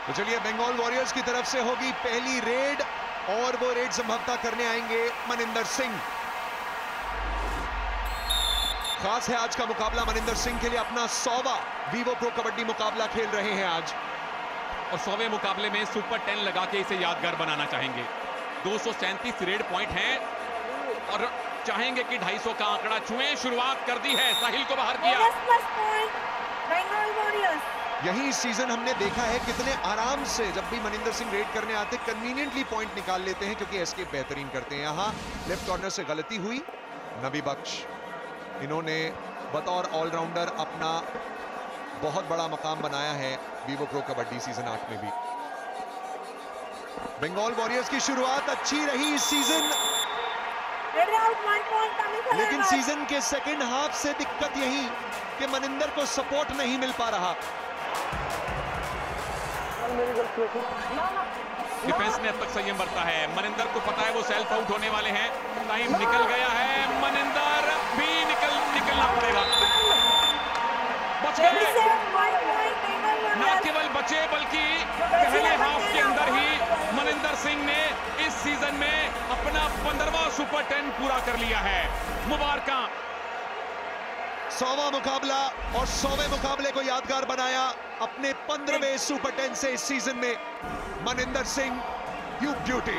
तो चलिए, बंगाल वॉरियर्स की तरफ से होगी पहली रेड और वो रेड संभवतः करने आएंगे मनिंदर सिंह। खास है आज का मुकाबला मनिंदर सिंह के लिए, अपना 100वां वीवो प्रो कबड्डी मुकाबला खेल रहे हैं आज और 100वें मुकाबले में सुपर 10 लगा के इसे यादगार बनाना चाहेंगे। 237 रेड पॉइंट हैं और चाहेंगे कि 250 का आंकड़ा छुएं। शुरुआत कर दी है, साहिल को बाहर किया। यही सीजन हमने देखा है कितने आराम से जब भी मनिंदर सिंह रेड करने आते कन्वीनियंटली पॉइंट निकाल लेते हैं, क्योंकि एस्केप बेहतरीन करते हैं। यहाँ लेफ्ट कॉर्नर से गलती हुई। नबी बख्श, इन्होंने बतौर ऑलराउंडर अपना बहुत बड़ा मकाम बनाया है वीवो प्रो कबड्डी सीजन 8 में भी। बंगाल वॉरियर्स की शुरुआत अच्छी रही इस सीजन, लेकिन सीजन के सेकेंड हाफ से दिक्कत यही कि मनिंदर को सपोर्ट नहीं मिल पा रहा। डिफेंस ने अब तक संयम बरता है। मनिंदर को पता है वो सेल्फ आउट होने वाले हैं। टाइम निकल गया है, मनिंदर भी निकलना पड़ेगा। बच गए, न केवल बचे बल्कि पहले हाफ के अंदर ही मनिंदर सिंह ने इस सीजन में अपना 15वां सुपर 10 पूरा कर लिया है। मुबारक। 100वां मुकाबला और 100वें मुकाबले को यादगार बनाया अपने 15वें सुपर 10 से इस सीजन में मनिंदर सिंह, यू ब्यूटी।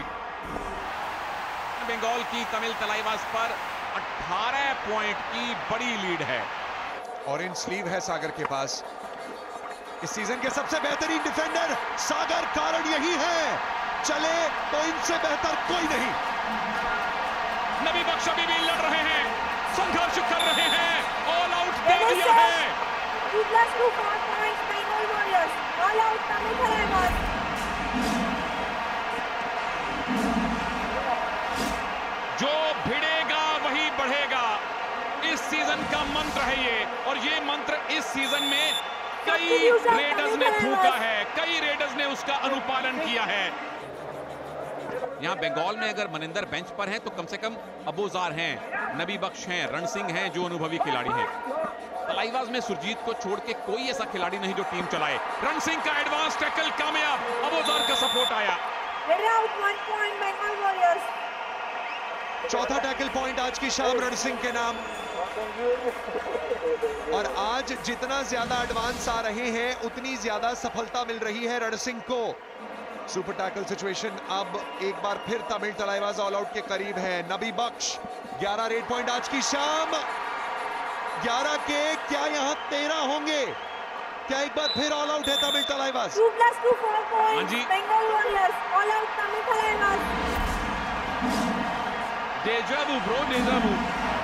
बंगाल की तमिल तलाईवास पर 18 पॉइंट की बड़ी लीड है। ऑरेंज स्लीव है सागर के पास। इस सीजन के सबसे बेहतरीन डिफेंडर सागर, कारण यही है चले तो इनसे बेहतर कोई नहीं। नबी बख्श अभी भी लड़ रहे हैं, संघर्ष कर रहे हैं, ऑल आउट दे दिया है। जो भिड़ेगा वही बढ़ेगा, इस सीजन का मंत्र है ये, और ये मंत्र इस सीजन में कई रेडर्स ने फूंका है, कई रेडर्स ने उसका अनुपालन किया है। यहाँ बंगाल में अगर मनिंदर बेंच पर हैं तो कम से कम अबूजार हैं, नबी बख्श हैं, रण सिंह हैं जो अनुभवी खिलाड़ी हैं। तलाईवास में सुरजीत को छोड़ के कोई ऐसा खिलाड़ी नहीं जो टीम चलाए। रण सिंह का एडवांस टैकल कामयाब, अबूजार का सपोर्ट आया। चौथा टैकल पॉइंट आज की शाम रण सिंह के नाम। और आज जितना ज्यादा एडवांस आ रहे हैं उतनी ज्यादा सफलता मिल रही है रण सिंह को। सुपर टैकल सिचुएशन अब एक बार फिर तमिल तलाईवास ऑल आउट के करीब है। नबी बख्श, 11 रेड पॉइंट आज की शाम। 11 के क्या यहाँ 13 होंगे? क्या एक बार फिर ऑल आउट है तमिल तलाईवास? हाँ जी, डेजावू ब्रो, डेजावू।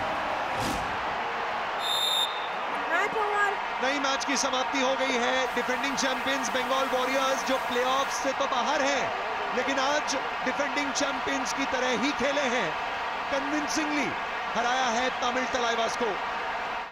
नई मैच की समाप्ति हो गई है। डिफेंडिंग चैंपियंस बंगाल वॉरियर्स जो प्लेऑफ से तो बाहर है, लेकिन आज डिफेंडिंग चैंपियंस की तरह ही खेले हैं, कन्विंसिंगली हराया है तमिल तलाईवास को।